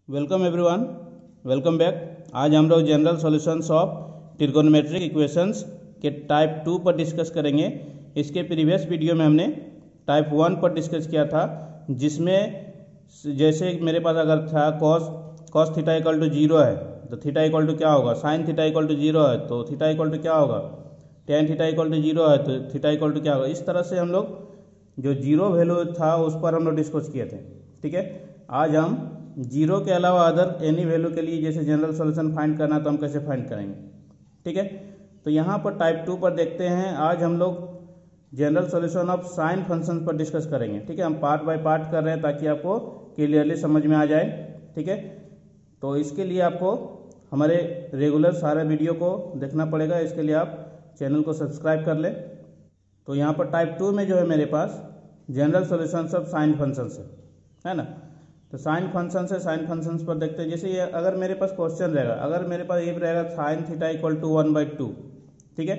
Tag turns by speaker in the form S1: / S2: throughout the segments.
S1: Welcome everyone, welcome back. आज हम लोग general solutions of trigonometric equations के टाइप 2 पर डिस्कस करेंगे। इसके प्रीवियस वीडियो में हमने टाइप 1 पर डिस्कस किया था, जिसमें जैसे मेरे पास अगर था कॉस थीटा इक्वल टू 0 है तो थीटा इक्वल टू क्या होगा, साइन थीटा इक्वल टू 0 है तो थीटा इक्वल टू क्या होगा, टेन थीटा इक्वल टू 0 है तो थीटा इक्वल टू क्या होगा। इस तरह से हम लोग जो जीरो वैल्यू था उस पर हम लोग डिस्कस किए थे। ठीक है, आज हम जीरो के अलावा अदर एनी वैल्यू के लिए जैसे जनरल सॉल्यूशन फाइंड करना तो हम कैसे फाइंड करेंगे। ठीक है, तो यहाँ पर टाइप 2 पर देखते हैं। आज हम लोग general solution of sine function पर डिस्कस करेंगे। ठीक है, हम पार्ट बाय पार्ट कर रहे हैं ताकि आपको क्लियरली समझ में आ जाए। ठीक है, तो इसके लिए आपको हमारे रेगुलर सारे वीडियो को देखना पड़ेगा। इसके लिए आप चैनल को सब्सक्राइब कर लें। तो यहाँ पर टाइप 2 में जो है मेरे पास general solutions of sine functions है ना। तो साइन फंक्शंस है, साइन फंक्शंस पर देखते हैं। जैसे ये अगर मेरे पास क्वेश्चन रहेगा, अगर मेरे पास ये रहेगा साइन थीटा इक्वल टू 1/2। ठीक है,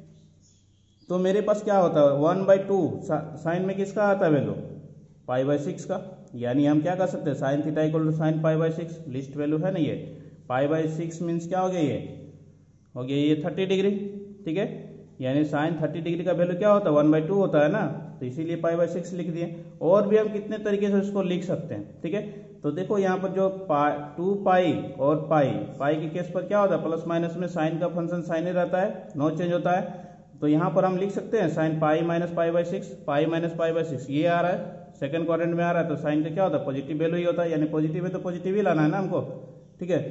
S1: तो मेरे पास क्या होता है 1/2 साइन में किसका आता है वैल्यू, π/6 का। यानी हम क्या कर सकते हैं, sine theta equal to sine π/6 least value है ना। ये π/6 मीन्स क्या हो गया, ये हो गया ये 30 डिग्री। ठीक है, यानी साइन 30 डिग्री का वैल्यू क्या होता है 1/2 होता है ना, तो इसीलिए π/6 लिख दिए। और भी हम कितने तरीके से उसको लिख सकते हैं। ठीक है, तो देखो यहाँ पर जो 2π और पाई के केस पर क्या होता है, प्लस माइनस में साइन का फंक्शन साइन ही रहता है, नो चेंज होता है। तो यहाँ पर हम लिख सकते हैं sine pi minus π/6, pi minus π/6 ये आ रहा है, सेकंड क्वाड्रेंट में आ रहा है। तो साइन का क्या होता है, पॉजिटिव वैल्यू ही होता है, यानी पॉजिटिव है तो पॉजिटिव ही लाना है ना हमको। ठीक है,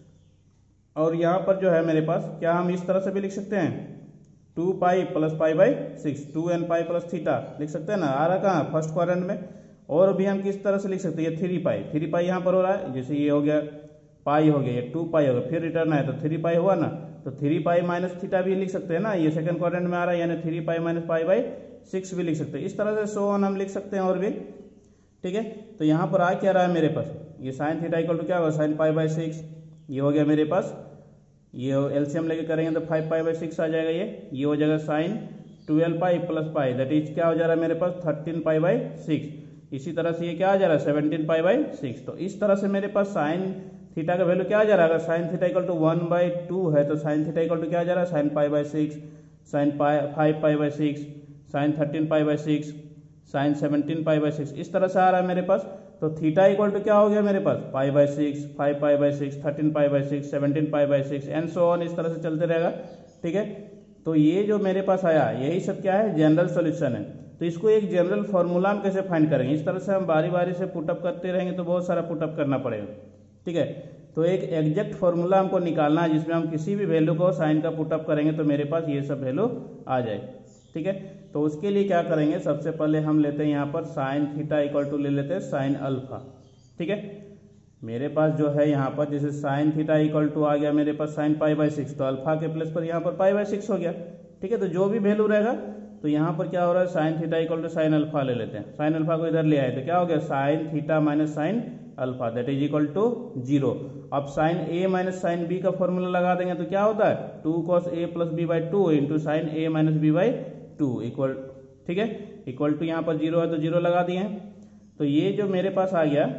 S1: और यहाँ पर जो है मेरे पास क्या हम इस तरह से भी लिख सकते हैं 2π प्लस π/6, 2nπ प्लस थीटा लिख सकते हैं ना, आ रहा कहाँ फर्स्ट क्वाड्रेंट में। और भी हम किस तरह से लिख सकते हैं, ये 3π यहाँ पर हो रहा है, जैसे ये हो गया पाई हो गया, ये 2π हो गया, फिर रिटर्न आया तो 3π हुआ ना, तो 3π माइनस थीटा भी लिख सकते हैं ना, ये सेकंड क्वाड्रेंट में आ रहा है, यानी 3π माइनस π/6 भी लिख सकते हैं। इस तरह से सो ऑन हम लिख सकते हैं और भी। ठीक है, तो यहाँ पर आ क्या रहा है मेरे पास, ये साइन थीटा इक्वल टू क्या होगा, साइन π/6 ये हो गया मेरे पास, ये एलसीएम लेके करेंगे तो 5π/6 आ जाएगा। ये हो जाएगा sine 12π plus pi, that is क्या हो जा रहा है मेरे पास 13π/6। इसी तरह से ये क्या आ जा रहा है 17π/6। तो इस तरह से मेरे पास साइन थीटा का वैल्यू क्या आ जा रहा है, अगर साइन थीटा इक्वल टू 1/2 है तो साइन थीटा इक्वल टू क्या आ जा रहा है, साइन π/6, साइन 5π/6, साइन 13π/6, साइन 17π/6, इस तरह से आ रहा है मेरे पास। तो थीटा इक्वल टू क्या हो गया मेरे पास π/6, 5π/6, 13π/6, 17π/6 एंड सो ऑन, इस तरह से चलते रहेगा। ठीक है, तो ये जो मेरे पास आया यही सब क्या है, जनरल सॉल्यूशन है। तो इसको एक जनरल फॉर्मूला हम कैसे फाइंड करेंगे, इस तरह से हम बारी बारी से पुटअप करते रहेंगे तो बहुत सारा पुटअप करना पड़ेगा। ठीक है, तो एक एग्जैक्ट फॉर्मूला हमको निकालना है जिसमें हम किसी भी वैल्यू को साइन का पुटअप करेंगे तो मेरे पास ये सब वैल्यू आ जाए। ठीक है, तो उसके लिए क्या करेंगे, सबसे पहले हम लेते हैं यहाँ पर साइन थीटा इक्वल टू ले लेते हैं साइन अल्फा। ठीक है, मेरे पास जो है यहाँ पर जैसे साइन थीटा इक्वल टू आ गया मेरे पास साइन π/6, तो अल्फा के प्लेस पर यहाँ पर π/6 हो गया। ठीक है, तो जो भी वैल्यू रहेगा तो यहाँ पर क्या हो रहा है, sine theta equal to sine alpha ले लेते हैं। साइन अल्फा को इधर ले आए तो क्या हो गया, sine theta minus sine alpha that is equal to 0। अब sine A minus sine B का फॉर्मूला लगा देंगे तो क्या होता है 2 cos a plus b/2 into sine a minus b/2 equal, ठीक है, इक्वल टू यहाँ पर 0 है तो 0 लगा दिए। तो ये जो मेरे पास आ गया,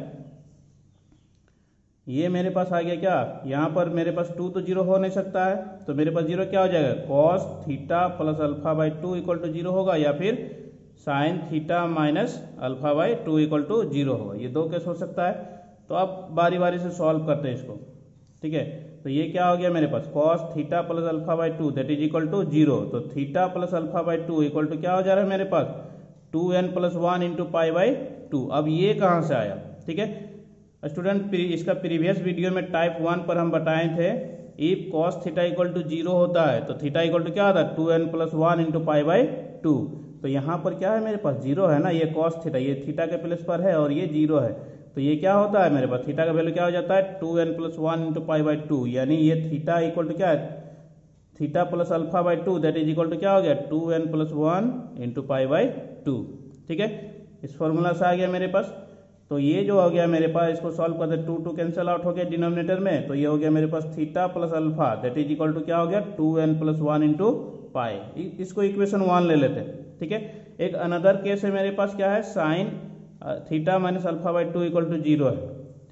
S1: ये मेरे पास आ गया क्या, यहाँ पर मेरे पास 2 तो 0 हो नहीं सकता है, तो मेरे पास 0 क्या हो जाएगा, cos थीटा प्लस अल्फा/2 इक्वल टू 0 होगा, या फिर साइन थीटा माइनस अल्फा/2 इक्वल टू 0 होगा। ये दो केस हो सकता है। तो अब बारी बारी से सॉल्व करते हैं इसको। ठीक है, तो ये क्या हो गया मेरे पास cos थीटा प्लस अल्फा/2 दैट इज इक्वल टू 0। तो थीटा प्लस अल्फा/2 इक्वल टू क्या हो जा रहा है मेरे पास 2n + 1 इंटू π/2। अब ये कहाँ से आया। ठीक है स्टूडेंट, इसका प्रीवियस वीडियो में टाइप 1 पर हम बताए थे if cos theta equal to 0 होता है तो थीटा इक्वल टू क्या होता है 2n + 1 इंटू π/2। तो यहाँ पर क्या है मेरे पास 0 है ना, ये cos थीटा ये थीटा के प्लेस पर है और ये 0 है, तो ये क्या होता है मेरे पास थीटा का वैल्यू क्या हो जाता है 2n + 1 इंटू π/2, यानी ये थीटा इक्वल टू क्या है थीटा प्लस अल्फा/2 दैट इज इक्वल टू क्या हो गया 2n + 1 इंटू π/2। ठीक है, इस फॉर्मूला से आ गया मेरे पास। तो ये जो हो गया मेरे पास, इसको सॉल्व करते 2 कैंसिल आउट हो गया डिनोमिनेटर में, तो ये हो गया मेरे पास theta plus alpha that is equal to क्या हो गया 2n + 1 इंटू पाई। इसको इक्वेशन 1 ले लेते हैं। ठीक है, एक अनदर केस है मेरे पास क्या है साइन थीटा माइनस अल्फा/2 इक्वल टू 0 है। ठीक है,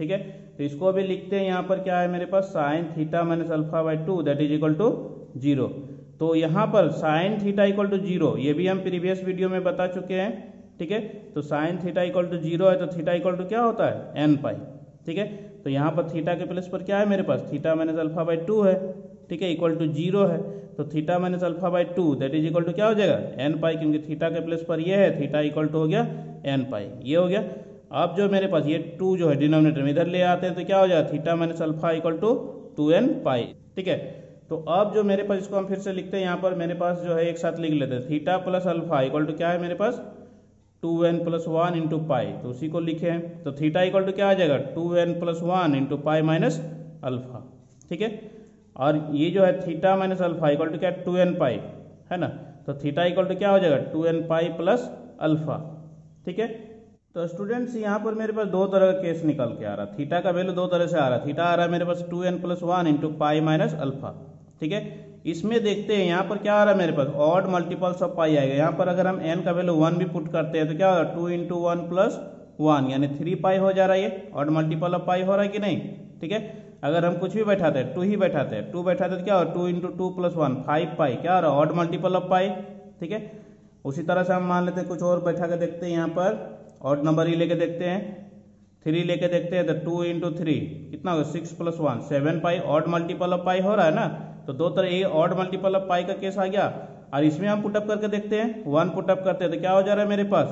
S1: तो इसको अभी लिखते हैं, यहाँ पर क्या है मेरे पास sine theta minus alpha by 2 that is equal to 0। तो यहाँ पर साइन थीटा इक्वल टू 0 ये भी हम प्रीवियस वीडियो में बता चुके हैं, ठीक है। तो साइन थीटा इक्वल टू 0 है तो थीटा इक्वल टू क्या होता है n पाई, ठीक है। तो यहाँ पर थीटा के प्लेस पर क्या है मेरे पास थीटा माइनस अल्फा बाई 2 है, ठीक है, इक्वल टू 0 है। तो theta minus alpha by 2 that is equal to क्या हो जाएगा n पाई, क्योंकि थीटा के प्लेस पर ये है, थीटा इक्वल टू हो गया n पाई, ये हो गया। अब जो मेरे पास ये 2 जो है डिनोमिनेटर में इधर ले आते हैं तो क्या हो जाएगा theta minus alpha equal to 2n pi, ठीक है। तो अब जो मेरे पास इसको हम फिर से लिखते हैं, यहाँ पर मेरे पास जो है एक साथ लिख लेते हैं theta plus alpha equal to क्या है मेरे पास 2n प्लस 1 इंटू पाई, तो उसी को लिखे हैं। तो थीटा इक्वल टू क्या आ जाएगा 2n plus 1 into pi minus alpha, ठीक है। और ये जो है theta minus alpha equal to क्या 2n पाई है ना, तो थीटा इक्वल टू क्या हो जाएगा 2n पाई प्लस अल्फा, ठीक है। तो स्टूडेंट्स यहाँ पर मेरे पास दो तरह का केस निकल के आ रहा है, थीटा का वैल्यू दो तरह से आ रहा है। थीटा आ रहा है मेरे पास 2n plus 1 into pi minus alpha, ठीक है। इसमें देखते हैं यहाँ पर क्या आ रहा है मेरे पास ऑड मल्टीपल्स ऑफ पाई आएगा। यहाँ पर अगर हम n का वैल्यू 1 भी पुट करते हैं तो क्या होगा 2 इंटू 1 प्लस 1 यानी 3 पाई हो जा रहा है, ये ऑड मल्टीपल ऑफ पाई हो रहा है कि नहीं, ठीक है। अगर हम कुछ भी बैठाते हैं 2 ही बैठाते हैं 2 बैठाते तो क्या होगा 2 इंटू 2 प्लस 1 5 पाई, क्या हो रहा है ऑड मल्टीपल ऑफ पाई, ठीक है। उसी तरह से हम मान लेते हैं कुछ और बैठा के देखते हैं, यहाँ पर ऑड नंबर ही लेके देखते हैं 3 लेके देखते हैं तो 2 इंटू 3 कितना होगा 6 plus 1 7 pi, odd multiple of pi हो रहा है ना। तो दो तरह ये ऑड मल्टीपल ऑफ पाई का केस आ गया। और इसमें हम पुटअप करके देखते हैं 1 पुटअप करते हैं तो क्या हो जा रहा है मेरे पास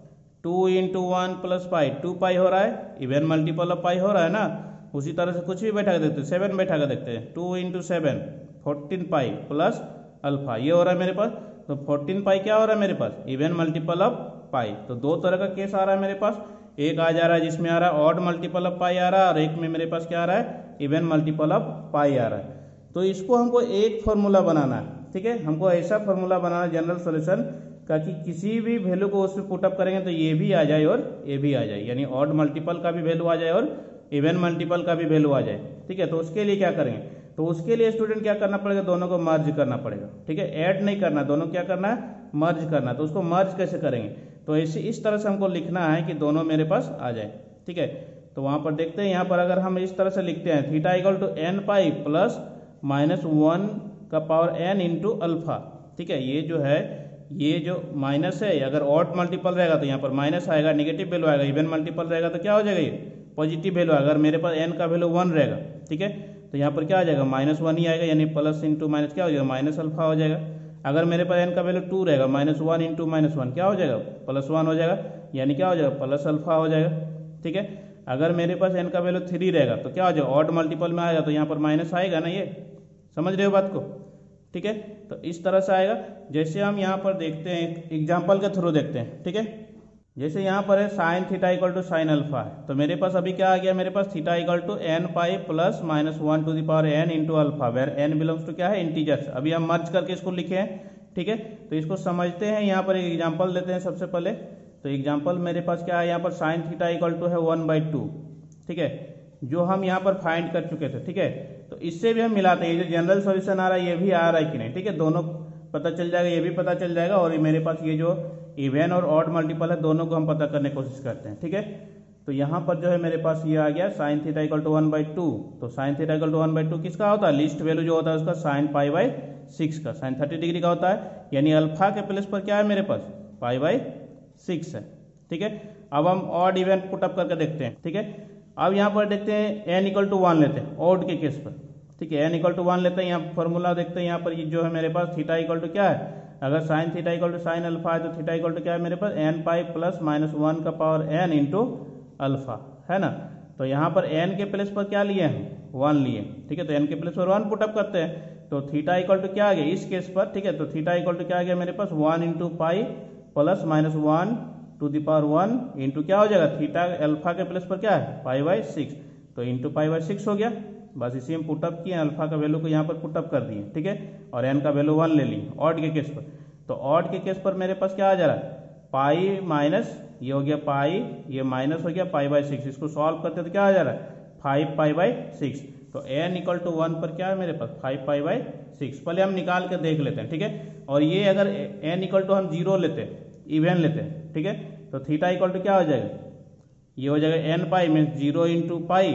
S1: 2 इंटू 1 प्लस पाई 2 पाई हो रहा है, इवन मल्टीपल ऑफ पाई हो रहा है ना। उसी तरह से कुछ भी बैठा के देखते हैं 7 बैठा के देखते हैं 2 इंटू 7 14 पाई प्लस अल्फा, ये हो रहा है मेरे पास। तो 14 पाई क्या हो रहा है मेरे पास इवन मल्टीपल ऑफ पाई। तो दो तरह का केस आ रहा है मेरे पास, एक आ जा रहा है जिसमें आ रहा है ऑड मल्टीपल ऑफ पाई आ रहा है और एक में मेरे पास क्या आ रहा है इवन मल्टीपल ऑफ पाई आ रहा है। तो इसको हमको एक फॉर्मूला बनाना है, ठीक है। हमको ऐसा फॉर्मूला बनाना जनरल सॉल्यूशन का कि किसी भी वैल्यू को उसमें पुटअप करेंगे तो ये भी आ जाए और ये भी आ जाए, यानी ऑड मल्टीपल का भी वैल्यू आ जाए और इवन मल्टीपल का भी वैल्यू आ जाए, ठीक है। तो उसके लिए क्या करेंगे, तो उसके लिए स्टूडेंट क्या करना पड़ेगा दोनों को मर्ज करना पड़ेगा, ठीक है। ऐड नहीं करना, दोनों क्या करना है मर्ज करना। तो उसको मर्ज कैसे करेंगे, तो ऐसे इस तरह से हमको लिखना है कि दोनों मेरे पास आ जाए, ठीक है। तो वहां पर देखते हैं, यहाँ पर अगर हम इस तरह से लिखते हैं theta equal to n pi plus minus 1 का पावर n इंटू अल्फा, ठीक है। ये जो है ये जो माइनस है अगर ऑड मल्टीपल रहेगा तो यहाँ पर माइनस आएगा, नेगेटिव वैल्यू आएगा, इवन मल्टीपल रहेगा तो क्या हो जाएगा ये पॉजिटिव वैल्यू। अगर मेरे पास n का वैल्यू 1 रहेगा, ठीक है, तो यहाँ पर क्या आ जाएगा -1 ही आएगा, यानी प्लस इंटू माइनस क्या हो जाएगा माइनस अल्फा हो जाएगा। अगर मेरे पास n का वैल्यू 2 रहेगा -1 इंटू -1 क्या हो जाएगा +1 हो जाएगा, यानी क्या हो जाएगा प्लस अल्फा हो जाएगा, ठीक है। अगर मेरे पास n का वैल्यू 3 रहेगा तो क्या हो जाएगा ऑड मल्टीपल में आएगा तो यहाँ पर माइनस आएगा ना, ये समझ रहे हो बात को, ठीक है। तो इस तरह से आएगा। जैसे हम यहाँ पर देखते हैं एग्जाम्पल के थ्रू देखते हैं, ठीक है। जैसे यहाँ पर है sine theta equal to sine alpha है, तो मेरे पास अभी क्या आ गया मेरे पास theta equal to n pi plus -1 to the power n into alpha, where n belongs to क्या है इंटीजर्स। अभी हम मर्ज करके इसको लिखे हैं, ठीक है। तो इसको समझते हैं, यहाँ पर एक एग्जाम्पल लेते हैं सबसे पहले। तो एग्जाम्पल मेरे पास क्या है, यहाँ पर साइन थीटा इक्वल टू है 1/2, ठीक है, जो हम यहाँ पर फाइंड कर चुके थे, ठीक है। तो इससे भी हम मिलाते हैं, ये जो जनरल सॉल्यूशन आ रहा है ये भी आ रहा है कि नहीं, ठीक है, दोनों पता चल जाएगा, ये भी पता चल जाएगा। और मेरे पास ये जो इवन और ऑड मल्टीपल है दोनों को हम पता करने की कोशिश करते हैं, ठीक है। तो यहाँ पर जो है मेरे पास ये आ गया साइन थीटा इक्वल टू 1/2। तो साइन थीटा इक्वल टू 1/2 किसका होता है, लीस्ट वैल्यू जो होता है उसका साइन π/6 का, साइन 30 डिग्री का होता है, यानी अल्फा के प्लेस पर क्या है मेरे पास π/6 है, ठीक है। अब हम ऑड इवन पुटअप करके देखते हैं, ठीक है। अब यहाँ पर देखते हैं n इक्वल टू 1 लेते हैं ऑड के केस पर, ठीक है, n इक्वल टू 1 लेते हैं। यहाँ फॉर्मूला देखते हैं, यहाँ पर जो है मेरे पास थीटा इक्वल टू क्या है, अगर sine theta equal to sine alpha है तो थीटा इक्वल टू क्या है मेरे पास n पाई प्लस -1 का पावर n इंटू अल्फा, है ना। तो यहाँ पर n के प्लेस पर क्या लिए हैं 1 लिए, ठीक है। तो n के प्लेस पर 1 पुटअप करते हैं, तो थीटा इक्वल टू क्या आ गया इस केस पर, ठीक है। तो थीटा इक्वल टू क्या आ गया मेरे पास 1 into pi plus -1 to the power 1 into क्या हो जाएगा थीटा अल्फा के प्लेस पर क्या है π/6, तो इंटू π/6 हो गया। बस इसी हम पुटअप किए, अल्फा का वैल्यू को यहाँ पर पुटअप कर दिए, ठीक है, और n का वैल्यू 1 ले ली ऑड के केस पर। तो ऑड के केस पर मेरे पास क्या आ जा रहा है पाई माइनस ये हो गया पाई, ये माइनस हो गया π/6, इसको सॉल्व करते तो क्या आ जा रहा है 5 π/6। तो n इक्वल टू 1 पर क्या है मेरे पास 5 π/6, पहले हम निकाल के देख लेते हैं, ठीक है। और ये अगर n इक्वल टू हम 0 लेते हैं इवन लेते हैं, ठीक है, तो थीटा इक्वल टू क्या हो जाएगा ये हो जाएगा n pi mean 0 into pi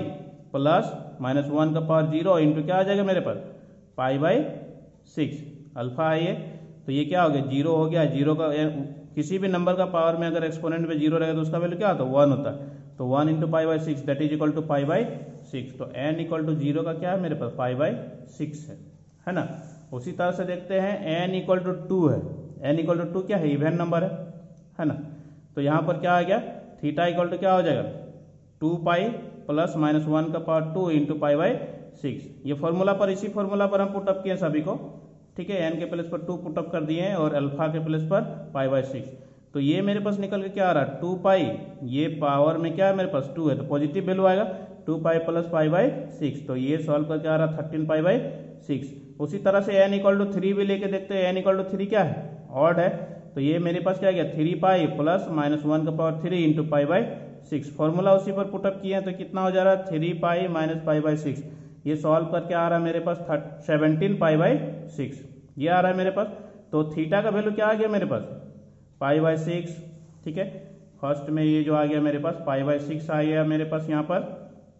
S1: plus minus 1 का पावर 0 इंटू क्या आ जाएगा मेरे पास पाई बाई 6 अल्फा है ये। तो ये क्या हो गया 0 हो गया। 0 का किसी भी नंबर का पावर में अगर एक्सपोनेंट में 0 रहेगा तो उसका वैल्यू क्या होता है 1 होता है। तो 1 into pi by 6 that is equal to pi by 6। तो n इक्वल टू 0 का क्या है मेरे पास पाई बाई 6 है ना। उसी तरह से देखते हैं n इक्वल टू 2 है। n इक्वल टू 2 क्या है इवन नंबर है ना। तो यहाँ पर क्या आ गया थीटा इक्वल टू क्या हो जाएगा 2 पाई प्लस माइनस 1 का पावर 2 इंटू पाई बाई 6। ये फॉर्मूला पर इसी फॉर्मूला पर हम पुटअप किए सभी को, ठीक है। n के प्लेस पर 2 पुटअप कर दिए हैं और अल्फा के प्लेस पर पाई बाई 6। तो ये मेरे पास निकल के क्या आ रहा है 2 पाई, ये पावर में क्या है मेरे पास 2 है तो पॉजिटिव वैल्यू आएगा 2 पाई प्लस पाई बाई 6। तो ये सॉल्व करके आ रहा 13 पाई बाई 6। उसी तरह से n इक्वल टू 3 भी लेके देखते हैं। n इक्वल टू 3 क्या है ऑड है। तो ये मेरे पास क्या गया 3 पाई प्लस माइनस 1 का power 3 into pi by 6। Formula उसी पर पुटअप किए हैं तो कितना हो जा रहा है 3 पाई माइनस पाई बाई 6। ये सॉल्व करके आ रहा है मेरे पास 17 पाई बाई 6 ये आ रहा है मेरे पास। तो थीटा का वैल्यू क्या आ गया मेरे पास पाई बाई 6, ठीक है। फर्स्ट में ये जो आ गया मेरे पास पाई बाई 6 आ गया मेरे पास, यहाँ पर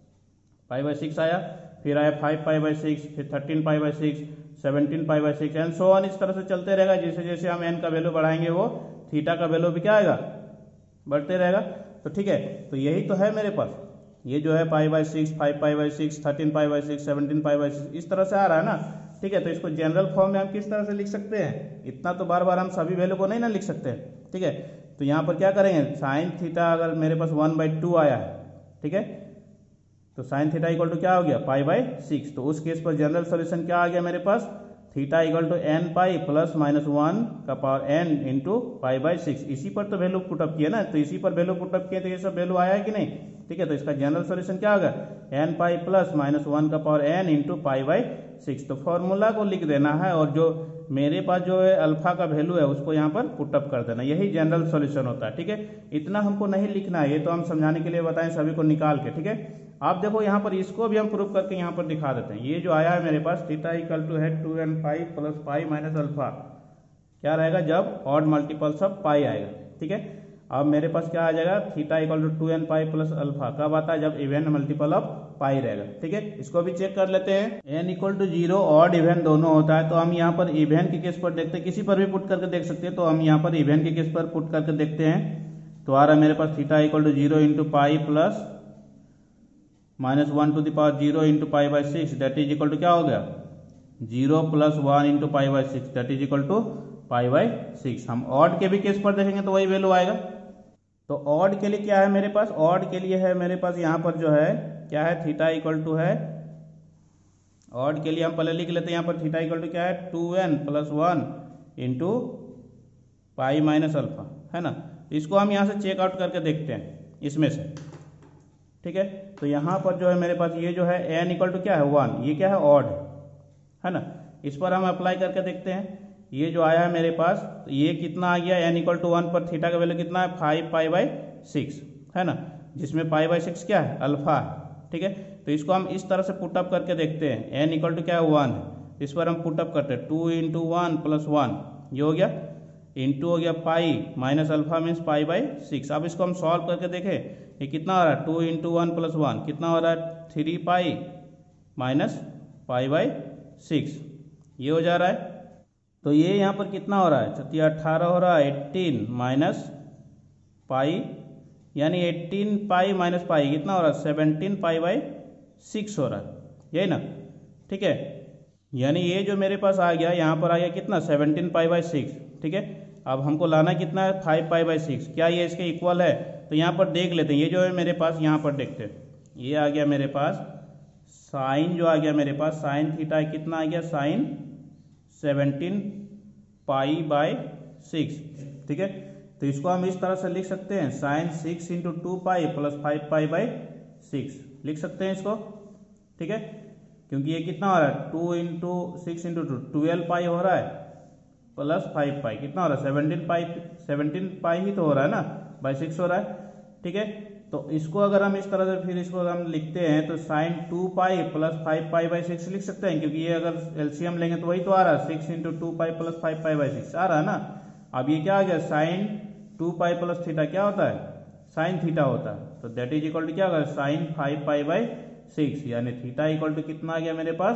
S1: पाई बाई 6 आया, फिर आया 5 पाई बाई 6, फिर 13 pi by 6, 17 pi by 6 and so on. इस तरह से चलते रहेगा। जैसे जैसे हम n का वैल्यू बढ़ाएंगे वो थीटा का वैल्यू भी क्या आएगा बढ़ते रहेगा। तो ठीक है, तो यही तो है मेरे पास। ये जो है pi by 6, 5 pi by 6, 13 pi by 6, 17 pi by 6 इस तरह से आ रहा है ना, ठीक है। तो इसको जनरल फॉर्म में हम किस तरह से लिख सकते हैं, इतना तो बार बार हम सभी वैल्यू को नहीं ना लिख सकते, ठीक है। तो यहाँ पर क्या करेंगे साइन थीटा अगर मेरे पास 1/2 आया है, ठीक है, तो साइन थीटा इक्वल टू क्या हो गया पाई बाई 6। तो उस केस पर जनरल सोल्यूशन क्या आ गया मेरे पास theta equal to n pi plus minus 1 का power n into pi by 6। इसी पर तो वैल्यू पुटअप किया ना, तो इसी पर वैल्यू पुटअप किए तो ये सब वैल्यू आया है कि नहीं, ठीक है। तो इसका जनरल सोल्यूशन क्या होगा n पाई प्लस माइनस 1 का power n into pi by 6। तो फॉर्मूला को लिख देना है और जो मेरे पास जो है अल्फा का वैल्यू है उसको यहाँ पर पुटअप कर देना, यही जनरल सॉल्यूशन होता है, ठीक है। इतना हमको नहीं लिखना है, ये तो हम समझाने के लिए बताएं सभी को निकाल के, ठीक है। आप देखो यहाँ पर इसको भी हम प्रूफ करके यहाँ पर दिखा देते हैं। ये जो आया है मेरे पास थीटा इक्वल टू है 2n pi plus pi minus alpha, क्या रहेगा जब ऑड मल्टीपल्स ऑफ पाई आएगा, ठीक है। अब मेरे पास क्या आ जाएगा theta equal to 2n pi plus alpha कब आता है जब इवन मल्टीपल ऑफ पाई रहेगा, ठीक है। इसको भी चेक कर लेते हैं। n equal to 0 odd even दोनों होता है, तो हम यहाँ पर इवन के केस पर देखते हैं, किसी पर भी पुट करके देख सकते हैं। तो हम यहाँ पर इवन के केस पर पुट करके देखते हैं। तो आ रहा है मेरे पास theta equal to 0 into pi plus minus 1 to the power 0 into pi by 6 that is equal to क्या हो गया 0 plus 1 into pi by 6 that is equal to pi by 6। हम ऑड के भी केस पर देखेंगे तो वही वैल्यू आएगा। तो ऑड के लिए क्या है मेरे पास, ऑड के लिए है मेरे पास यहाँ पर जो है क्या है थीटा इक्वल टू है, ऑड के लिए हम पहले लिख लेते हैं यहाँ पर थीटा इक्वल टू क्या है 2n plus 1 into pi minus alpha, है ना। इसको हम यहाँ से चेकआउट करके देखते हैं इसमें से, ठीक है। तो यहाँ पर जो है मेरे पास ये जो है n इक्वल टू क्या है 1, ये क्या है ऑड है ना। इस पर हम अप्लाई करके देखते हैं। ये जो आया है मेरे पास तो ये कितना आ गया n इक्वल टू 1 पर थीटा का वैल्यू कितना है 5 पाई बाई 6 है ना, जिसमें पाई बाई 6 क्या है अल्फा है, ठीक है। तो इसको हम इस तरह से पुटअप करके देखते हैं। n इक्वल टू क्या है 1 है, इस पर हम पुटअप करते हैं 2 इंटू 1 प्लस 1 ये हो गया इंटू हो गया pi minus alpha means pi by 6। अब इसको हम सॉल्व करके देखें ये कितना हो रहा है 2 इंटू 1 प्लस 1 कितना हो रहा है 3 पाई माइनस पाई बाई 6 ये हो जा रहा है। तो ये यहाँ पर कितना हो रहा है 18 हो रहा है 18 माइनस पाई यानी 18 पाई माइनस पाई कितना हो रहा है 17 पाई बाई 6 हो रहा है, यही ना, ठीक है। यानी ये जो मेरे पास आ गया यहाँ पर आ गया कितना 17 पाई बाई 6, ठीक है। अब हमको लाना कितना है 5 पाई बाई 6, क्या ये इसके इक्वल है। तो यहाँ पर देख लेते हैं। ये जो है मेरे पास यहाँ पर देखते हैं, ये आ गया मेरे पास साइन जो आ गया मेरे पास साइन थीटा कितना आ गया साइन 17 पाई बाई 6, ठीक है। तो इसको हम इस तरह से लिख सकते हैं sine 6 into 2 pi plus 5 pi by 6 लिख सकते हैं इसको, ठीक है। क्योंकि ये कितना हो रहा है 2 इंटू 6 इंटू 2 12 पाई हो रहा है प्लस 5 पाई कितना हो रहा है 17 पाई ही तो हो रहा है ना बाई 6 हो रहा है, ठीक है। तो इसको अगर हम इस तरह से फिर इसको हम लिखते हैं तो sine 2 pi plus 5 pi by 6 लिख सकते हैं, क्योंकि ये अगर एलसीएम लेंगे तो वही तो आ रहा है 6 into 2 pi plus 5 pi by 6 आ रहा है ना। अब ये क्या आ गया साइन 2 पाई प्लस थीटा क्या होता है साइन थीटा होता है, तो दैट इज इक्वल टू क्या होगा साइन 5 पाई बाई 6, यानी थीटा इक्वल टू कितना आ गया मेरे पास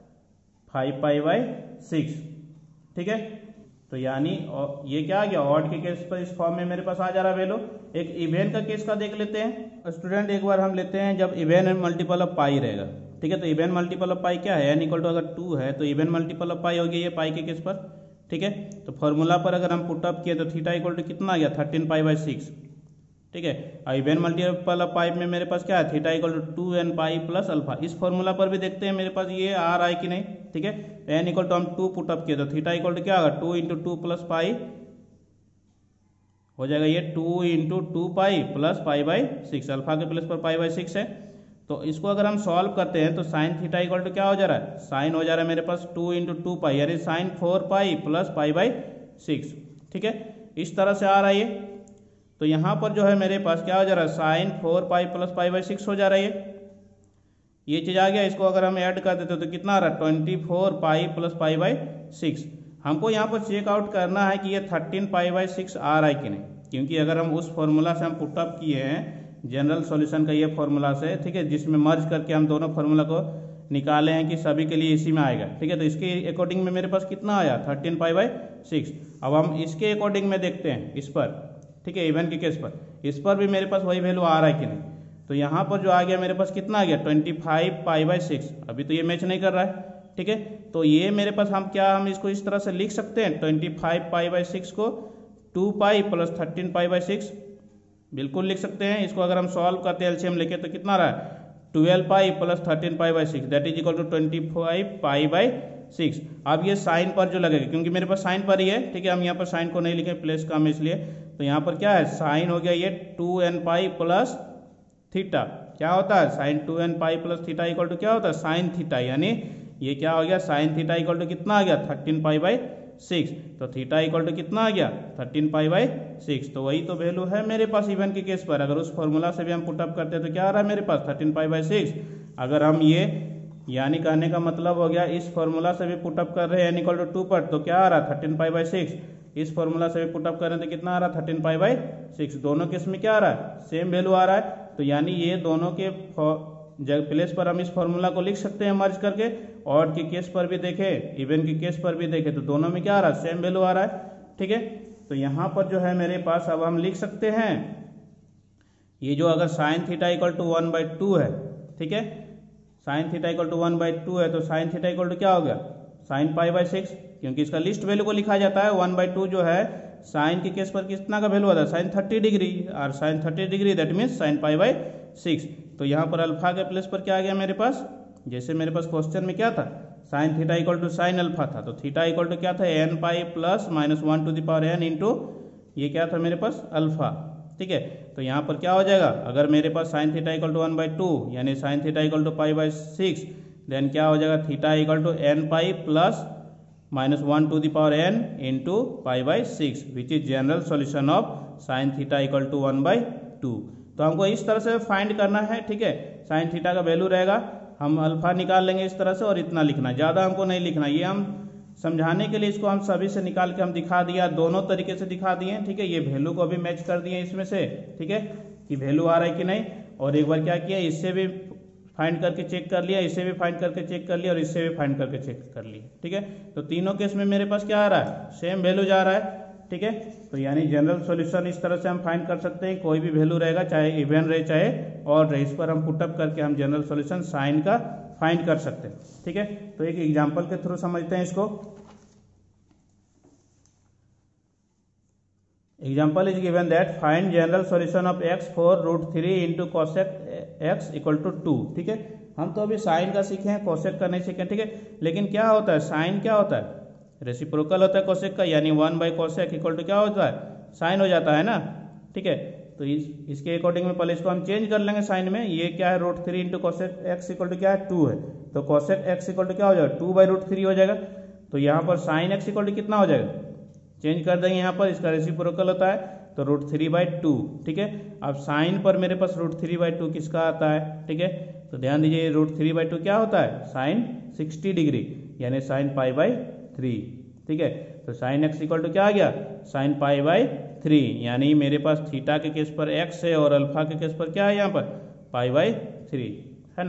S1: 5π/6। ठीक है, तो यानी ये क्या आ गया, ऑड के केस पर इस फॉर्म में मेरे पास आ जा रहा वैल्यू। एक इवन का केस का देख लेते हैं स्टूडेंट, एक बार हम लेते हैं जब इवन मल्टीपल ऑफ पाई रहेगा। ठीक है, तो इवन मल्टीपल ऑफ पाई क्या है, n इक्वल टू अगर 2 है तो इवन मल्टीपल ऑफ पाई हो गया ये पाई के केस पर। ठीक है, तो फॉर्मूला पर अगर हम पुट अप किए तो थीटा इक्वल टू कितना आ गया 13π/6। ठीक है, और इवन मल्टीपल ऑफ पाई में मेरे पास क्या है, theta equal to 2n pi plus alpha. इस फॉर्मूला पर भी देखते हैं मेरे पास ये आ रहा है कि नहीं। ठीक है, n इक्वल टू हम 2 पुट अप किए तो थीटा इक्वल टू क्या होगा 2 × 2 प्लस पाई हो जाएगा ये 2 × 2 पाई प्लस π/6, अल्फा के प्लेस पर π/6 है। तो इसको अगर हम सॉल्व करते हैं तो साइन थीटा इक्वल टू क्या हो जा रहा है, साइन हो जा रहा है मेरे पास 2 × 2 पाई यानी साइन 4 पाई प्लस π/6। ठीक है, इस तरह से आ रहा है ये। तो यहाँ पर जो है मेरे पास क्या हो जा रहा है, साइन 4 पाई प्लस π/6 हो जा रहा है ये चीज़ आ गया। इसको अगर हम ऐड कर देते तो कितना आ रहा है 24 पाई प्लस π/6। हमको यहाँ पर चेकआउट करना है कि ये 13π/6 आ रहा है कि नहीं, क्योंकि अगर हम उस फॉर्मूला से हम पुटअप किए हैं जनरल सॉल्यूशन का ये फॉर्मूला से, ठीक है, जिसमें मर्ज करके हम दोनों फार्मूला को निकाले हैं कि सभी के लिए इसी में आएगा। ठीक है, तो इसके अकॉर्डिंग में मेरे पास कितना आया 13π/6। अब हम इसके अकॉर्डिंग में देखते हैं इस पर, ठीक है, इवन के केस पर, इस पर भी मेरे पास वही वैल्यू आ रहा है कि नहीं। तो यहाँ पर जो आ गया मेरे पास कितना आ गया 25π/6। अभी तो ये मैच नहीं कर रहा है। ठीक है, तो ये मेरे पास हम इसको इस तरह से लिख सकते हैं 25π/6 को 2 पाई प्लस 13π/6 बिल्कुल लिख सकते हैं। इसको अगर हम सॉल्व करते हैं एलसीएम लेके तो कितना आ रहा है 12 pi plus 13π/6 that is equal to 25π/6। अब ये साइन पर जो लगेगा, क्योंकि मेरे पास साइन पर ही है। ठीक है, हम यहाँ पर साइन को नहीं लिखे, प्लेस का हम इसलिए, तो यहाँ पर क्या है साइन हो गया ये 2n पाई प्लस थीटा। क्या होता है sine 2n pi plus theta equal to क्या होता है साइन थीटा, यानी ये क्या हो गया साइन थीटा इक्वल टू कितना आ गया 13π/6। तो थीटा इक्वल टू कितना आ गया 13π/6। तो वही तो वैल्यू है मेरे पास इवन के केस पर। अगर उस फॉर्मूला से भी हम पुटअप करते हैं तो क्या आ रहा है मेरे पास 13π/6। अगर हम ये यानी कहने का मतलब हो गया इस फॉर्मूला से भी पुटअप कर रहे हैं n इक्वल टू 2 पर, तो क्या आ रहा है 13π/6। इस फॉर्मूला से भी पुटअप कर रहे हैं तो कितना आ रहा है 13π/6। दोनों केस में क्या आ रहा है सेम वैल्यू आ रहा है। तो यानी ये दोनों के प्लेस पर हम इस फॉर्मूला को लिख सकते हैं मर्ज करके। ऑड के केस पर भी देखे, इवन के केस पर भी देखे, तो दोनों में क्या आ रहा है सेम वैल्यू आ रहा है। ठीक है, तो यहाँ पर जो है मेरे पास अब हम लिख सकते हैं ये जो अगर साइन थीटा इक्वल टू 1/2 है, ठीक है, साइन थीटा इक्वल टू 1/2 है, तो साइन थीटा इक्वल टू क्या हो गया साइन π/6, क्योंकि इसका लिस्ट वैल्यू को लिखा जाता है। 1/2 जो है साइन के केस पर कितना का वैल्यू आता है साइन 30 डिग्री, और sine 30 degree that means sine π/6। तो यहाँ पर अल्फा के प्लेस पर क्या आ गया मेरे पास, जैसे मेरे पास क्वेश्चन में क्या था sine theta equal to sine alpha था, तो थीटा इक्वल टू क्या था n pi plus -1/n into ये क्या था मेरे पास अल्फा। ठीक है, तो यहाँ पर क्या हो जाएगा अगर मेरे पास साइन थीटा इक्वल टू 1/2 यानी sine theta equal to π/6, then क्या हो जाएगा theta equal to n pi plus -1/n into π/6 which is general solution of sine theta equal to 1/2। तो हमको इस तरह से फाइंड करना है। ठीक है, साइन थीटा का वैल्यू रहेगा, हम अल्फा निकाल लेंगे इस तरह से, और इतना लिखना, ज़्यादा हमको नहीं लिखना। ये हम समझाने के लिए इसको हम सभी से निकाल के हम दिखा दिया, दोनों तरीके से दिखा दिए। ठीक है, ये वैल्यू को भी मैच कर दिए इसमें से, ठीक है, कि वैल्यू आ रहा है कि नहीं। और एक बार क्या किया इससे भी फाइंड करके चेक कर लिया, इससे भी फाइंड करके चेक कर लिया, और इससे भी फाइंड करके चेक कर लिया। ठीक है, तो तीनों केस में मेरे पास क्या आ रहा है सेम वैल्यू जा रहा है। ठीक है, तो यानी जनरल सॉल्यूशन इस तरह से हम फाइंड कर सकते हैं, कोई भी वैल्यू रहेगा चाहे इवन रहे चाहे ऑड रहे, इस पर हम पुटअप करके हम जनरल सॉल्यूशन साइन का फाइंड कर सकते हैं। ठीक है, तो एक एग्जांपल के थ्रू समझते हैं इसको। Example is given that find general solution of x for √3 into cosec x equal to 2। ठीक है, हम तो अभी साइन का सीखे हैं, कॉसेक का नहीं सीखे। ठीक है, लेकिन क्या होता है साइन क्या होता है रेसिप्रोकल होता है कोसेक का, यानी 1/cosec इक्वल टू क्या होता है साइन हो जाता है ना। ठीक है, तो इसके अकॉर्डिंग में पहले इसको हम चेंज कर लेंगे साइन में। ये क्या है √3 into cosec x equal to क्या है 2 है, तो कॉसेक x इक्वल टू क्या हो जाएगा 2/√3 हो जाएगा। तो यहाँ पर साइन x इक्वल टू कितना हो जाएगा चेंज कर देंगे, यहाँ पर इसका रेसिप्रोकल होता है तो √3/2। ठीक है, अब साइन पर मेरे पास √3/2 किसका आता है। ठीक है, तो ध्यान दीजिए √3/2 क्या होता है साइन 60 डिग्री यानी साइन π/3। ठीक है, तो साइन x इक्वल टू क्या आ गया साइन π/3, यानी मेरे पास थीटा के केस पर x है और अल्फा के केस पर क्या है यहाँ पर π/3 है ना।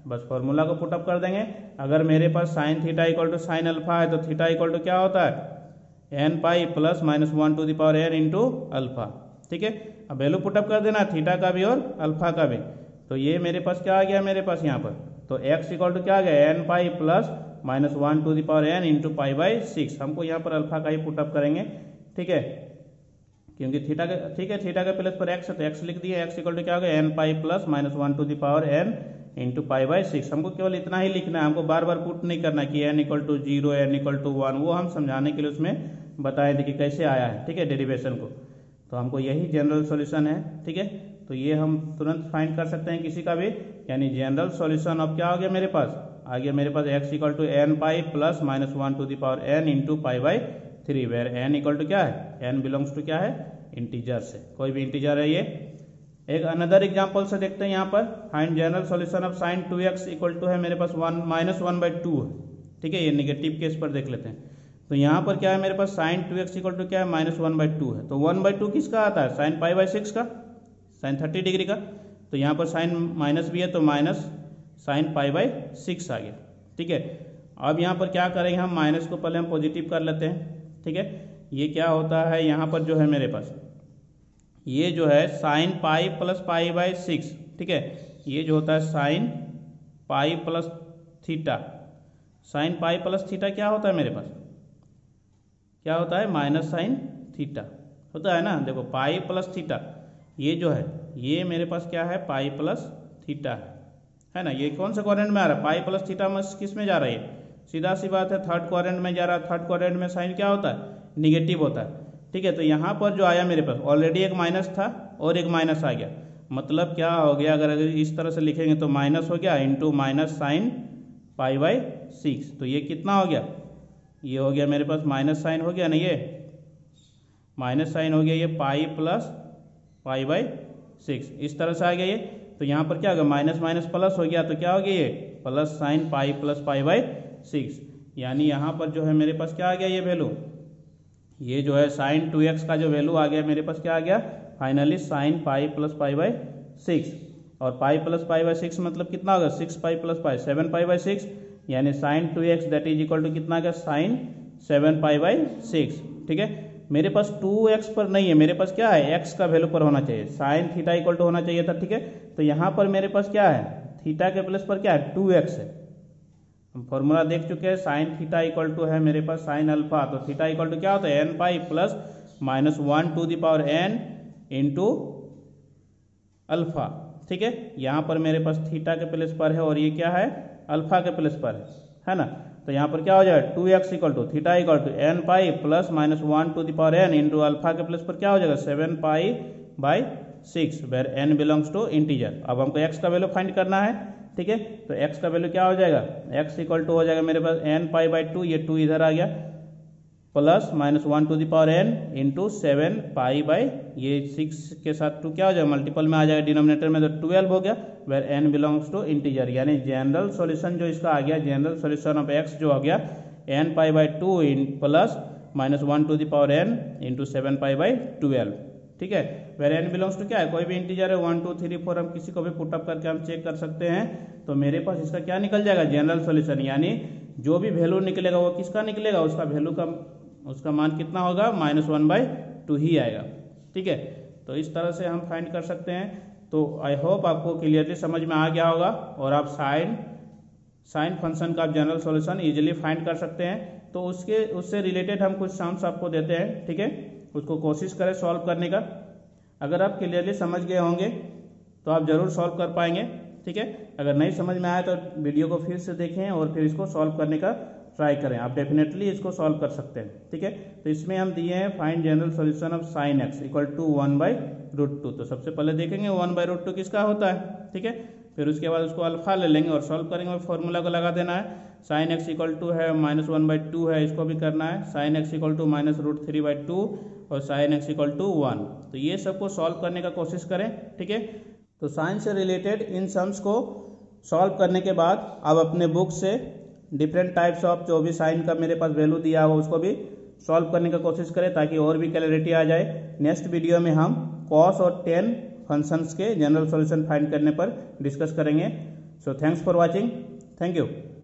S1: बस फॉर्मूला को पुटअप कर देंगे। अगर मेरे पास sine theta equal to sine alpha है तो थीटा इक्वल टू क्या होता है n pi plus minus 1 to the power n into alpha. ठीक है, अब वैल्यू पुटअप कर देना थीटा का भी और अल्फा का भी। तो ये मेरे पास क्या आ गया मेरे पास यहाँ पर, तो x इक्वल टू क्या आ गया n pi plus minus 1 to the power n into pi by 6। हमको यहाँ पर अल्फा का ही पुटअप करेंगे। ठीक है, क्योंकि थीटा का ठीक है थीटा के प्लेस पर x है तो x लिख दिए। x इक्वल टू क्या हो गया n pi plus minus 1 to the power n into pi by 6। हमको केवल इतना ही लिखना है, हमको बार बार पुट नहीं करना कि n equal to 0 n equal to 1, वो हम समझाने के लिए उसमें बताए थे कि कैसे आया है। ठीक है, डेरिवेशन को, तो हमको यही जनरल सॉल्यूशन है। ठीक है, तो ये हम तुरंत फाइंड कर सकते हैं किसी का भी, यानी जनरल सॉल्यूशन अब क्या हो गया मेरे पास, आ गया मेरे पास x equal to n pi plus minus 1 to the power n into pi by 3, where n equal to क्या है, n बिलोंग्स टू क्या है इंटीजर से, कोई भी इंटीजर है ये। एक अनदर एग्जांपल से देखते हैं यहाँ पर, find general solution of sine 2x equal to है मेरे पास माइनस 1/2 है। ठीक है, ये नेगेटिव केस पर देख लेते हैं। तो यहाँ पर क्या है मेरे पास साइन 2x इक्वल टू क्या है माइनस 1/2 है। तो 1/2 किसका आता है, साइन पाई बाई 6 का, साइन 30 डिग्री का। तो यहाँ पर साइन माइनस भी है तो माइनस साइन पाई बाई 6 आ गया। ठीक है, अब यहाँ पर क्या करेंगे हम, माइनस को पहले हम पॉजिटिव कर लेते हैं। ठीक है, ये क्या होता है यहाँ पर जो है मेरे पास, ये जो है sine pi plus pi by 6। ठीक है, ये जो होता है sine pi plus theta, sine pi plus theta क्या होता है मेरे पास, क्या होता है माइनस साइन थीटा होता है ना। देखो पाई प्लस थीटा, ये जो है ये मेरे पास क्या है पाई प्लस थीटा है ना। ये कौन सा क्वाड्रेंट में आ रहा है, पाई प्लस थीटा में किस में जा रहा है, सीधा सी बात है थर्ड क्वाड्रेंट में जा रहा है। थर्ड क्वाड्रेंट में साइन क्या होता है, निगेटिव होता है। ठीक है, तो यहाँ पर जो आया मेरे पास ऑलरेडी एक माइनस था और एक माइनस आ गया, मतलब क्या हो गया, अगर इस तरह से लिखेंगे तो माइनस हो गया into minus sine pi by 6। तो ये कितना हो गया, ये हो गया मेरे पास माइनस साइन हो गया ना, ये माइनस साइन हो गया, ये पाई प्लस पाई बाई 6 इस तरह से आ गया ये। तो यहाँ पर क्या हो गया माइनस माइनस प्लस हो गया, तो क्या हो गया ये plus sine pi plus pi by 6। यानी यहाँ पर जो है मेरे पास क्या आ गया ये वैल्यू, ये जो है साइन 2x का जो वैल्यू आ गया मेरे पास क्या आ गया finally sine pi plus pi by 6। और पाई प्लस पाई बाई 6 मतलब कितना होगा 6 पाई प्लस पाई 7 पाई बाई 6, यानी sine 2x that is equal to कितना आ गया साइन 7 पाई बाई 6। ठीक है, मेरे पास 2x पर नहीं है, मेरे पास क्या है x का वैल्यू पर होना चाहिए, साइन थीटा इक्वल टू होना चाहिए था। ठीक है, तो यहाँ पर मेरे पास क्या है थीटा के प्लेस पर क्या है 2x है। हम फॉर्मूला देख चुके हैं, साइन थीटा इक्वल टू है मेरे पास साइन अल्फा, तो थीटा इक्वल टू क्या होता है n pi plus minus 1 to the power n into alpha. ठीक है, यहाँ पर मेरे पास थीटा के प्लेस पर है और ये क्या है अल्फा के प्लेस पर है ना। तो यहाँ पर क्या हो जाएगा 2x equal to theta equal to n pi plus minus 1 to the power n into alpha के प्लेस पर क्या हो जाएगा 7 pi by 6, where n belongs to integer. अब हमको x का वैल्यू फाइंड करना है। ठीक है, तो x का वैल्यू क्या हो जाएगा, x इक्वल टू हो जाएगा मेरे पास n पाई बाई 2, ये 2 इधर आ गया, plus minus 1 to the power n into 7 pi by ये 6 के साथ 2 क्या हो जाएगा मल्टीपल में आ जाएगा डिनोमिनेटर में, तो 12 हो गया, where n belongs to integer. यानी जनरल सॉल्यूशन जो इसका आ गया, जनरल सॉल्यूशन ऑफ x जो हो गया n pi by 2 plus minus 1 to the power n into 7 pi by 12। ठीक है, वेर n बिलोंग्स टू क्या है कोई भी इंटीजर है 1 2 3 4, हम किसी को भी पुटअप करके हम चेक कर सकते हैं। तो मेरे पास इसका क्या निकल जाएगा जनरल सॉल्यूशन, यानी जो भी वैल्यू निकलेगा वो किसका निकलेगा, उसका वैल्यू का उसका मान कितना होगा -1/2 ही आएगा। ठीक है, तो इस तरह से हम फाइंड कर सकते हैं। तो आई होप आपको क्लियरली समझ में आ गया होगा और आप साइन फंक्शन का जनरल सॉल्यूशन इजीली फाइंड कर सकते हैं। तो उससे रिलेटेड हम कुछ सम्स आपको देते हैं। ठीक है, उसको कोशिश करें सॉल्व करने का। अगर आप क्लियरली समझ गए होंगे तो आप जरूर सॉल्व कर पाएंगे। ठीक है, अगर नहीं समझ में आया तो वीडियो को फिर से देखें और फिर इसको सॉल्व करने का ट्राई करें, आप डेफिनेटली इसको सॉल्व कर सकते हैं। ठीक है, तो इसमें हम दिए हैं find general solution of sine x equal to 1/√2। तो सबसे पहले देखेंगे 1/√2 किसका होता है। ठीक है, फिर उसके बाद उसको अल्फा ले लेंगे और सॉल्व करेंगे और फॉर्मूला को लगा देना है। साइन x इक्वल टू है -1/2 है, इसको भी करना है। साइन x इक्वल टू -√3/2 और साइन x इक्वल टू 1। तो ये सबको सॉल्व करने का कोशिश करें। ठीक है, तो साइन से रिलेटेड इन सम्स को सॉल्व करने के बाद अब अपने बुक से डिफरेंट टाइप्स ऑफ जो भी साइन का मेरे पास वैल्यू दिया हो उसको भी सॉल्व करने का कोशिश करें ताकि और भी क्लैरिटी आ जाए। नेक्स्ट वीडियो में हम कॉस और टेन फंक्शंस के जनरल सॉल्यूशन फाइंड करने पर डिस्कस करेंगे। So thanks for watching, thank you.